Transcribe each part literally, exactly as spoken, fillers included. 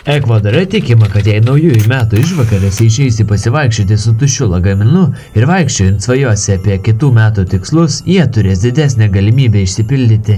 Ekvadore tikima, kad jei naujųjų metų išvakarėse išeisi pasivaikščioti su tuščiu lagaminu ir vaikščiojant svajosi apie kitų metų tikslus, jie turės didesnę galimybę išsipildyti.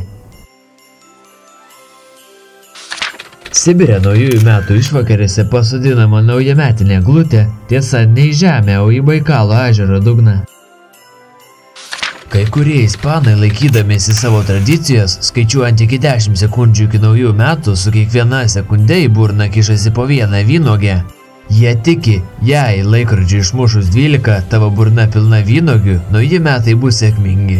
Sibire naujųjų metų išvakarėse pasodinama naujametinė eglutė, tiesa ne į žemę, o į Baikalo ežero dugną. Kai kurie ispanai, laikydamiesi savo tradicijos, skaičiuojant iki dešimt sekundžių iki naujų metų, su kiekviena sekunde į burną kišasi po vieną vynuogę. Jie tiki, jei laikrodžiui išmušus dvylika, tavo burna pilna vynuogių, nauji metai bus sėkmingi.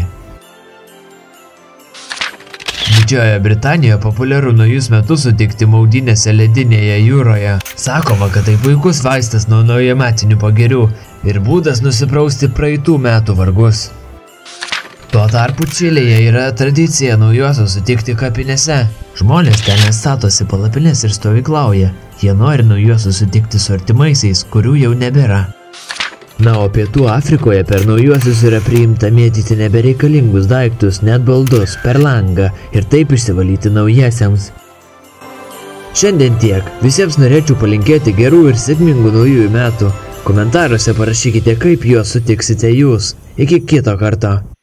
Didžiojoje Britanijoje populiaru naujus metus sutikti maudynėse ledinėje jūroje. Sakoma, kad tai puikus vaistas nuo naujametinių pagirių ir būdas nusiprausti praeitų metų vargus. Tuo tarpu Čilėje yra tradicija naujuosius sutikti kapinėse. Žmonės ten statosi palapines ir stovyklauja. Jie nori naujuosius sutikti su artimaisiais, kurių jau nebėra. Na, o Pietų Afrikoje per naujuosius yra priimta mėtyti nebereikalingus daiktus, net baldus, per langą ir taip išsivalyti naujiesiems. Šiandien tiek. Visiems norėčiau palinkėti gerų ir sėkmingų naujųjų metų. Komentaruose parašykite, kaip juos sutiksite jūs. Iki kito karto.